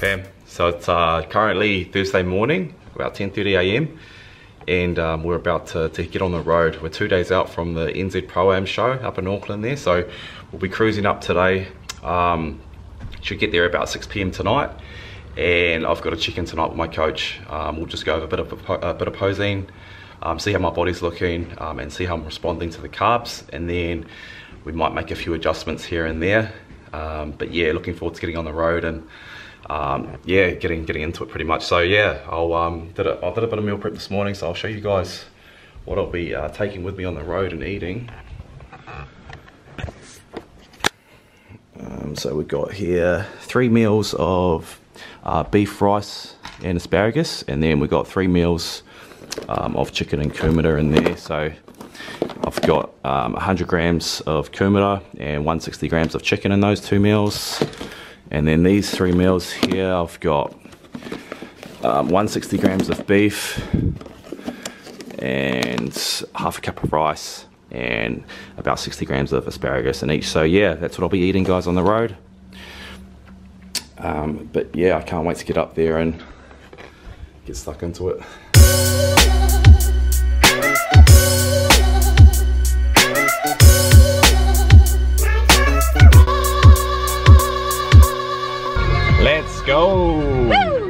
fam. So it's currently Thursday morning, about 10:30 a.m. and we're about to get on the road. We're 2 days out from the NZ Pro-Am show up in Auckland there, so we'll be cruising up today. Should get there about 6 p.m. tonight, and I've got a check-in tonight with my coach. We'll just go over a bit of posing, see how my body's looking, and see how I'm responding to the carbs, and then we might make a few adjustments here and there. But yeah, looking forward to getting on the road and yeah, getting into it pretty much. So yeah, I did a bit of meal prep this morning, so I'll show you guys what I'll be taking with me on the road and eating. So we've got here 3 meals of beef, rice and asparagus, and then we've got 3 meals of chicken and kumara in there. So I've got 100 grams of kumara and 160 grams of chicken in those 2 meals. And then these 3 meals here, I've got 160 grams of beef and half a cup of rice and about 60 grams of asparagus in each. So yeah, that's what I'll be eating, guys, on the road. But yeah, I can't wait to get up there and get stuck into it. Let's go! Woo!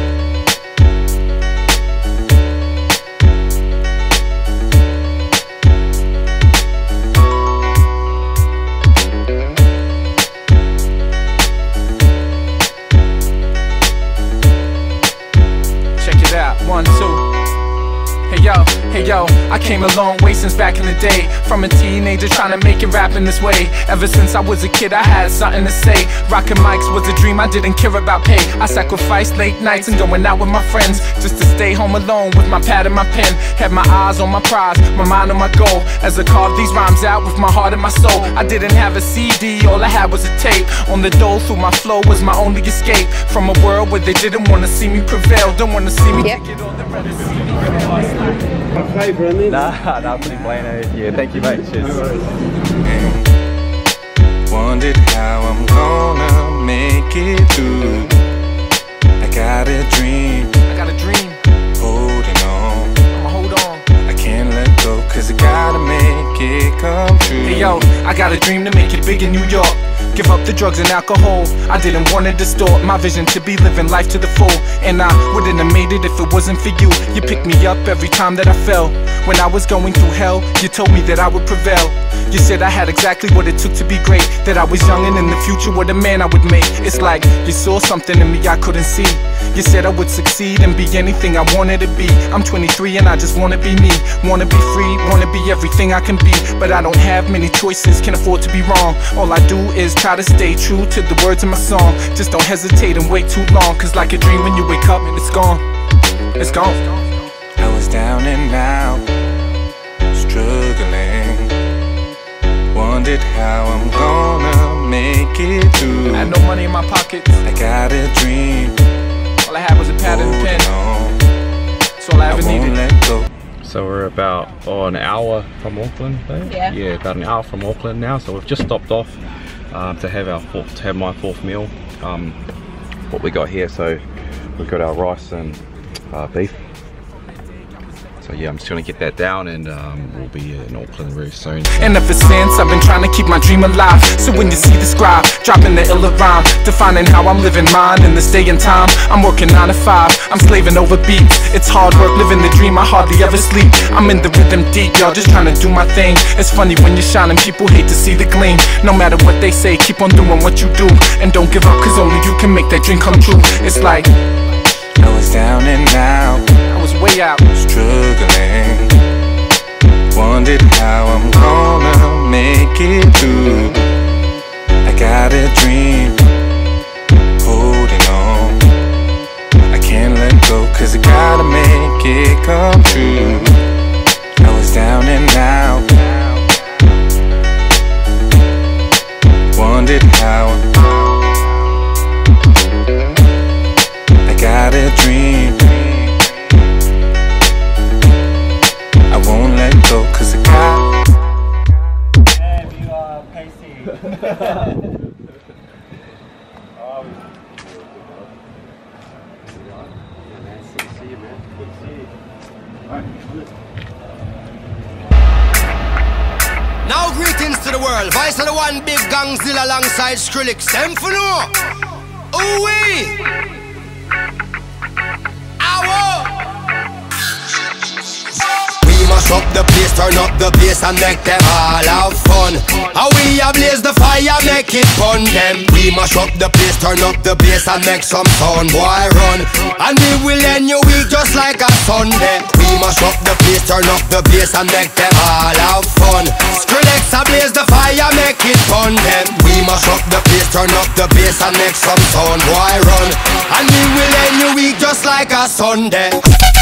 Check it out, 1, 2. Hey yo, I came a long way since back in the day. From a teenager trying to make it rapping this way. Ever since I was a kid I had something to say. Rockin' mics was a dream, I didn't care about pay. I sacrificed late nights and going out with my friends just to stay home alone with my pad and my pen. Had my eyes on my prize, my mind on my goal, as I carved these rhymes out with my heart and my soul. I didn't have a CD, all I had was a tape. On the dole through my flow was my only escape from a world where they didn't want to see me prevail. Don't want to see me take it all, they'd rather see me prevail. Nah, pretty bueno. Yeah, thank you, mate. Cheers. Wondered how I'm gonna make it through. I got a dream. Holding on. I'ma hold on. I can't let go, cause I gotta make it come true. Hey yo, I got a dream to make it big in New York. Give up the drugs and alcohol. I didn't want to distort my vision to be living life to the full. And I wouldn't have made it if it wasn't for you. You picked me up every time that I fell. When I was going through hell, you told me that I would prevail. You said I had exactly what it took to be great, that I was young and in the future what a man I would make. It's like you saw something in me I couldn't see. You said I would succeed and be anything I wanted to be. I'm 23 and I just wanna be me. Wanna be free, wanna be everything I can be. But I don't have many choices, can't afford to be wrong. All I do is try to stay true to the words of my song. Just don't hesitate and wait too long, cause like a dream when you wake up, it's gone. It's gone. I was down and out, struggling. Wondered how I'm gonna make it through. I had no money in my pockets. I got a dream. All I had was a pad and a pen. That's all I ever needed. Let go. So we're about an hour from Auckland, eh? Yeah. About an hour from Auckland now. So we've just stopped off to have my 4th meal. What we got here, so we've got our rice and beef. So yeah, I'm just gonna get that down, and we'll be in Auckland very soon. And ever since I've been trying to keep my dream alive. So when you see the scribe dropping the illa rhyme, defining how I'm living mine in this day and time. I'm working 9 to 5, I'm slaving over beats. It's hard work living the dream, I hardly ever sleep. I'm in the rhythm deep, y'all, just trying to do my thing. It's funny when you're shining, people hate to see the gleam. No matter what they say, keep on doing what you do, and don't give up, cause only you can make that dream come true. It's like I was down and out, I was way out, struggling. Wondered how I'm gonna make it through. I got a dream. Holding on. I can't let go, cause I gotta make it come true. I was down and out. Wondered how I got a dream. I won't let go, cause I got Now greetings to the world. Voice of the one big gangzilla alongside Skrillex. Them for no. Ooh-wee. Ow. Mash up the place, turn up the bass and make them all have fun. How we ablaze the fire, make it fun them. We mash up the place, turn up the bass and make some sound, boy run. And we will end your week just like a Sunday. We mash up the place, turn up the bass and make them all have fun. Skrillex ablaze the fire, make it fun them. We mash up the place, turn up the bass and make some sound, boy run. And we will end your week just like a Sunday.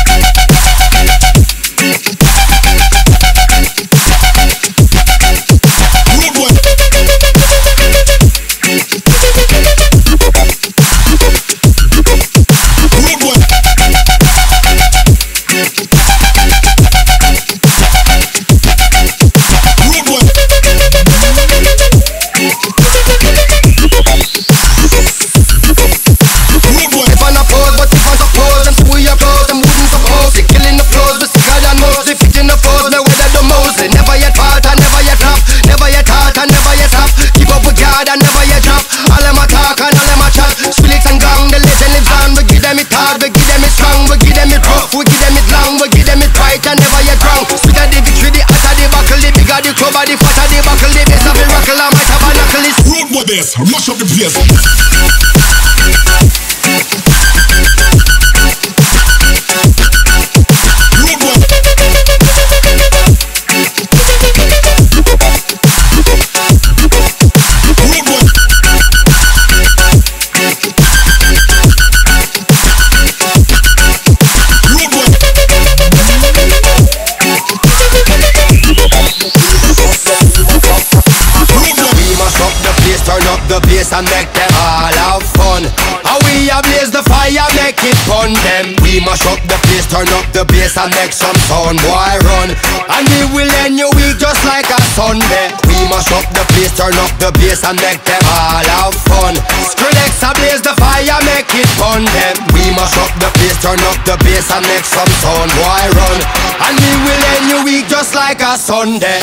Mash up the place. And make them all have fun. How we ablaze the fire, make it fun them. We mash up the place, turn up the bass and make some sound, boy run. And we will end your week just like a Sunday. We mash up the place, turn up the bass and make them all have fun. Skrillex ablaze the fire, make it fun them. We mash up the place, turn up the bass and make some sound, boy run. And we will end your week just like a Sunday.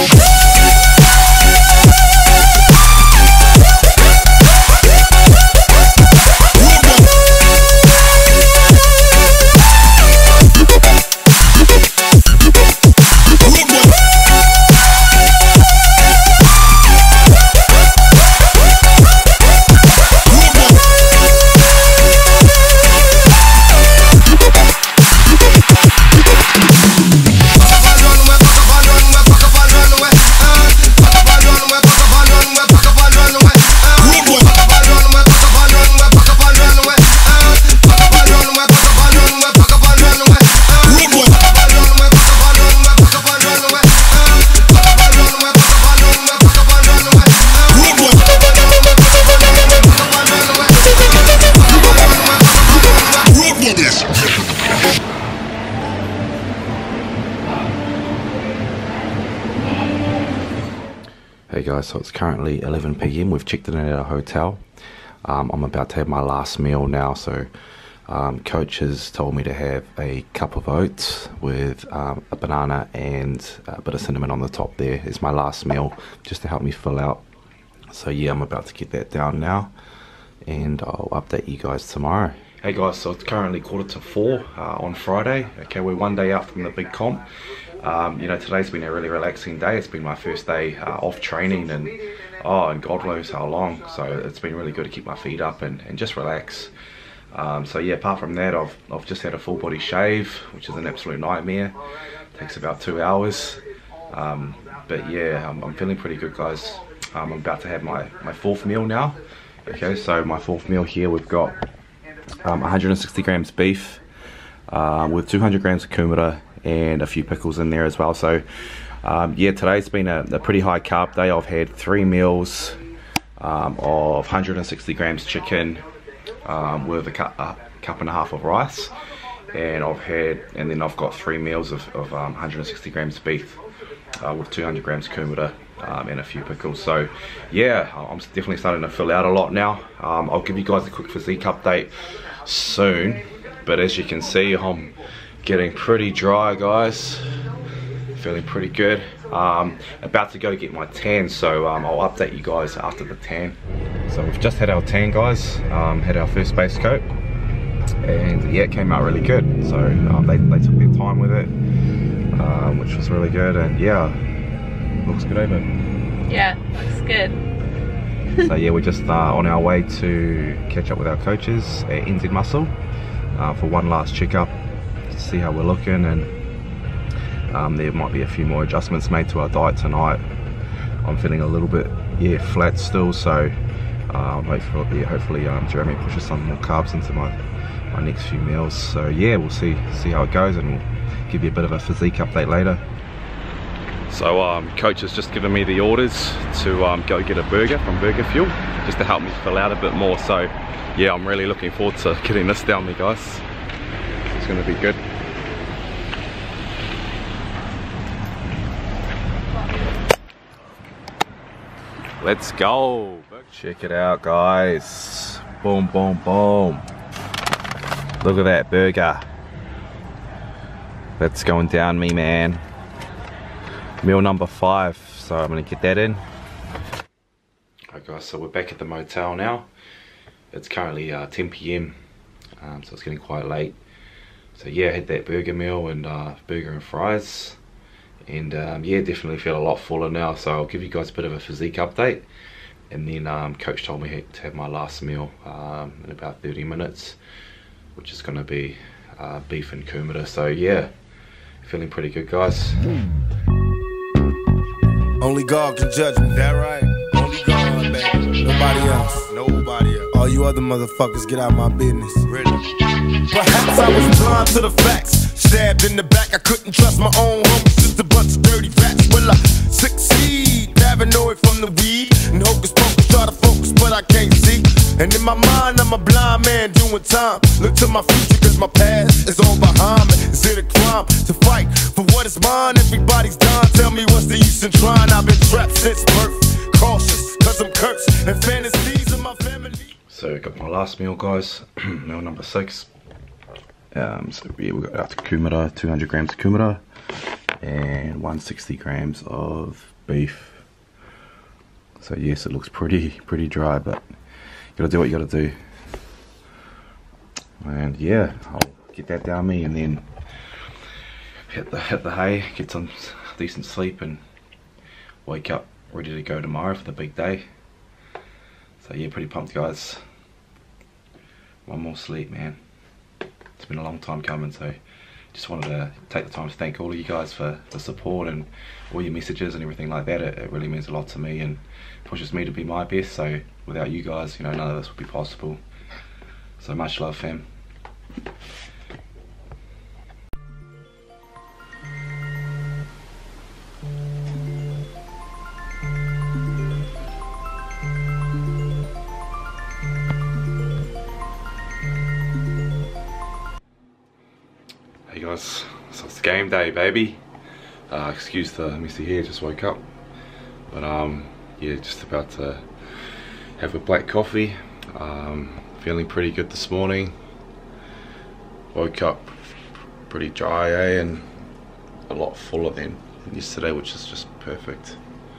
Hey guys, so it's currently 11 PM. We've checked in at our hotel. I'm about to have my last meal now, so coach has told me to have a cup of oats with a banana and a bit of cinnamon on the top there. It's my last meal just to help me fill out. So yeah, I'm about to get that down now and I'll update you guys tomorrow. Hey guys, so it's currently 3:45 on Friday. Okay, we're one day out from the big comp. You know, today's been a really relaxing day. It's been my first day off training and God knows how long. So it's been really good to keep my feet up and just relax. So yeah, apart from that, I've just had a full body shave, which is an absolute nightmare. Takes about 2 hours. But yeah, I'm feeling pretty good, guys. I'm about to have my fourth meal now. Okay, so my fourth meal here, we've got 160 grams beef with 200 grams of kumara and a few pickles in there as well. So yeah, today's been a pretty high carb day. I've had 3 meals of 160 grams chicken with a cup and a half of rice, and then I've got 3 meals of 160 grams beef with 200 grams kumara and a few pickles. So yeah, I'm definitely starting to fill out a lot now. I'll give you guys a quick physique update soon, but as you can see, I'm Getting pretty dry, guys. Feeling pretty good. About to go get my tan, so I'll update you guys after the tan. So we've just had our tan, guys. Had our first base coat, and yeah, it came out really good. So they took their time with it, which was really good, and yeah, looks good, over. Yeah, looks good. So yeah, we're just on our way to catch up with our coaches at NZ Muscle for one last checkup to see how we're looking, and there might be a few more adjustments made to our diet tonight. I'm feeling a little bit flat still, so hopefully Jeremy pushes some more carbs into my next few meals. So yeah, we'll see how it goes, and we'll give you a bit of a physique update later. So coach has just given me the orders to go get a burger from Burger Fuel, just to help me fill out a bit more. So yeah, I'm really looking forward to getting this down me, guys. It's going to be good. Let's go. Check it out, guys. Boom, boom, boom. Look at that burger. That's going down me, man. Meal number 5, so I'm gonna get that in. Alright guys, so we're back at the motel now. It's currently 10 PM, so it's getting quite late. So yeah, I had that burger meal and burger and fries. And yeah, definitely feel a lot fuller now, so I'll give you guys a bit of a physique update. And then coach told me to have my last meal in about 30 minutes, which is gonna be beef and kumara. So yeah, feeling pretty good, guys. Only God can judge me. That right? Only God, baby. Nobody else. Nobody else. All you other motherfuckers, get out of my business. Really? Perhaps I was blind to the facts. Stabbed in the back, I couldn't trust my own homies. Just a bunch of dirty facts. Will I succeed? Paranoid from the weed. And hocus pocus, try to focus, but I can't see. And in my mind, I'm a blind man doing time. Look to my future, cause my past is all behind me. Is it a crime to fight for what is mine? Everybody's dying, tell me what's the use in trying? I've been trapped since birth, cautious, cause I'm cursed. And fantasies of my family. So got my last meal, guys. Meal number 6. So yeah, we got out to kumara, 200 grams of kumara, and 160 grams of beef. So yes, it looks pretty dry, but you gotta do what you gotta do. And yeah, I'll get that down me, and then hit the hay, get some decent sleep, and wake up ready to go tomorrow for the big day. So yeah, pretty pumped, guys. One more sleep, man. It's been a long time coming, so just wanted to take the time to thank all of you guys for the support and all your messages and everything like that. It really means a lot to me and pushes me to be my best. So without you guys, you know, none of this would be possible. So much love, fam. Hey guys, so it's game day, baby. Excuse the messy hair, just woke up. But yeah, just about to have a black coffee. Feeling pretty good this morning. Woke up pretty dry, and a lot fuller than yesterday, which is just perfect.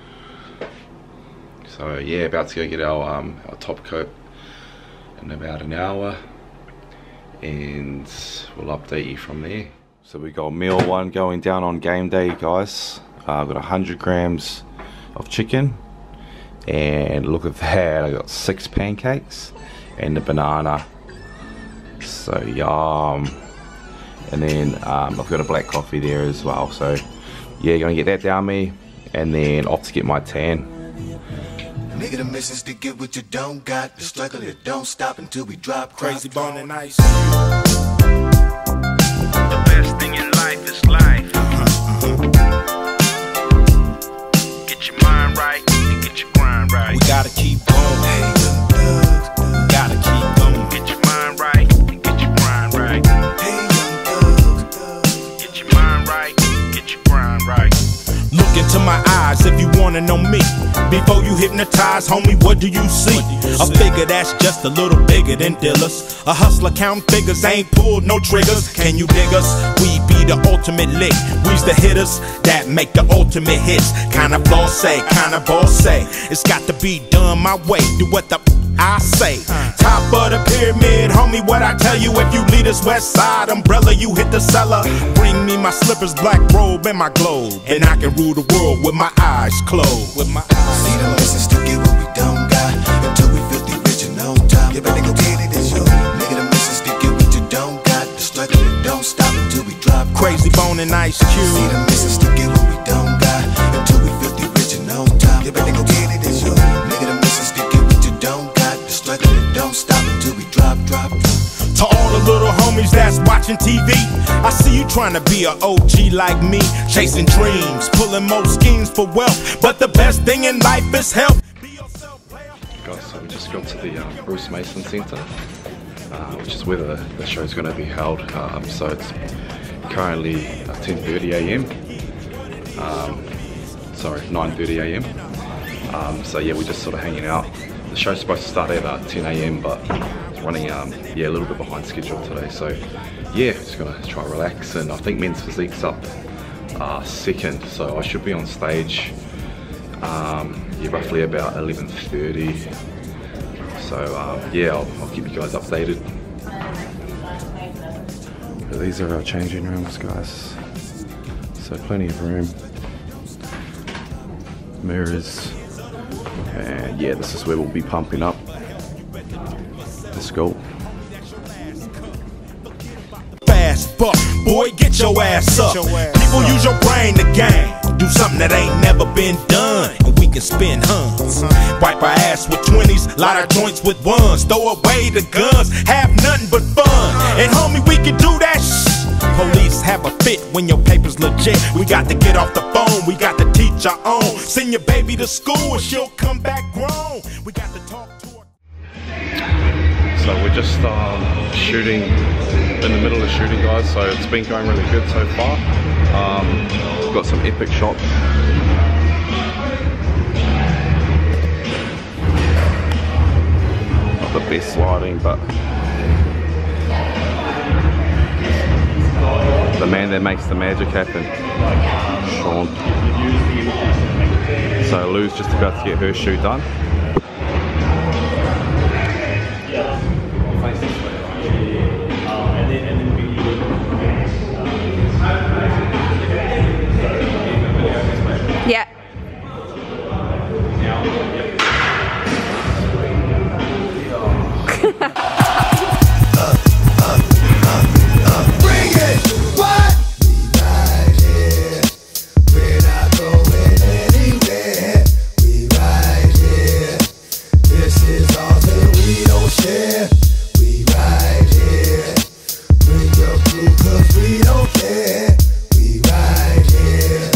So yeah, about to go get our top coat in about an hour, and we'll update you from there. So we got meal 1 going down on game day, guys. I've got 100 grams of chicken, and look at that, I got 6 pancakes and a banana. So yum. And then I've got a black coffee there as well. So yeah, gonna get that down me, and then off to get my tan. Nigga, the mission's to get what you don't got. The struggle, it don't stop until we drop. Crazy bone and ice. The best thing in life is life. Get your mind right and get your grind right. We gotta keep going. Hey, young thugs, gotta keep going. Get your mind right and get your grind right. Hey, young thugs, Get your mind right, get your grind right. look into my eyes if you wanna know me. Before you hit hypnotized, homie, what do you see? A figure that's just a little bigger than dealers. A hustler counting figures, ain't pulled no triggers. Can you dig us? We be the ultimate lick. We's the hitters that make the ultimate hits. Kinda boss say, kinda boss say. It's got to be done my way. Do what the I say. Top of the pyramid, homie, what I tell you. If you lead us west side umbrella, you hit the cellar. Bring me my slippers, black robe, and my globe, and I can rule the world with my eyes closed. With my eyes. See the missus to get what we don't got until we feel the original top. You better go get it, it's your nigga. The missus to get what you don't got. The struggle that don't stop until we drop. Crazy Bone and Ice Cube. See the missus to get what we don't got until we feel the original top. You better go get it, it's your nigga. The missus to get what you don't got. The struggle that don't stop until we drop. To all the little homies that's watching TV, I see you trying to be an OG like me, chasing dreams, pulling more schemes for wealth, but the best thing in life is health. Guys, so we just got to the Bruce Mason Centre, which is where the show's going to be held. So it's currently 10:30 a.m. Sorry, 9:30 a.m. So yeah, we're just sort of hanging out. The show's supposed to start at 10 a.m. but it's running yeah, a little bit behind schedule today. So yeah, just gonna try to relax, and I think men's physique's up second, so I should be on stage yeah, roughly about 11:30. So yeah, I'll keep you guys updated. So these are our changing rooms, guys. So plenty of room, mirrors, and yeah, this is where we'll be pumping up. Let's go. Fast buck, boy, get your ass up. People use your brain to gain. Do something that ain't never been done, and we can spin huns. Wipe our ass with 20s, light our joints with ones. Throw away the guns, have nothing but fun. And homie, we can do that shit. Police have a fit when your paper's legit. We got to get off the phone, we got to teach our own. Send your baby to school and she'll come back grown. We got to talk to her. So we're just shooting, in the middle of shooting, guys, so it's been going really good so far. We've got some epic shots. Not the best lighting, but the man that makes the magic happen, Sean. So Lou's just about to get her shoot done. Yeah. Bring it! What? We right here. We're not going anywhere. We right here. This is ours and we don't share. We right here. Bring your crew 'cause we don't care. We right here.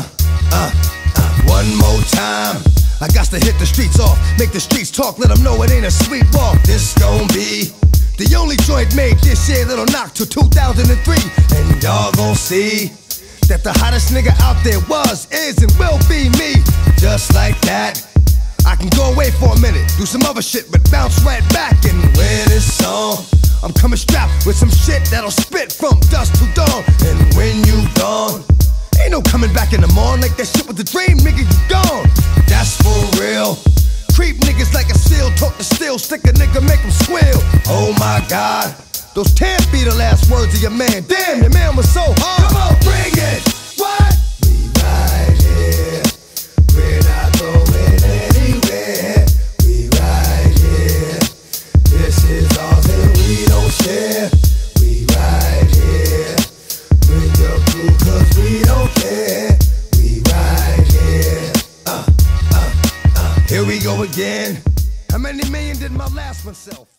One more time. I got to hit the streets off, make the streets talk, let them know it ain't a sweet walk. This gon' be the only joint made this year that'll knock till 2003. And y'all gon' see that the hottest nigga out there was, is, and will be me. Just like that, I can go away for a minute, do some other shit, but bounce right back and wear this song. I'm coming strapped with some shit that'll spit from dusk to dawn. And when you gone, ain't no coming back in the morning. Like that shit was a dream, nigga, you gone. That's for real. Creep niggas like a seal, talk to steel, stick a nigga, make him squeal. Oh my God, those can't be the last words of your man. Damn, your man was so hard. Come on, bring it. What? We right here. We're not going anywhere. We right here. This is ours and we don't share. We right here. Bring your crew 'cause we don't care. We right here. Here we go again. How many million did my last one sell?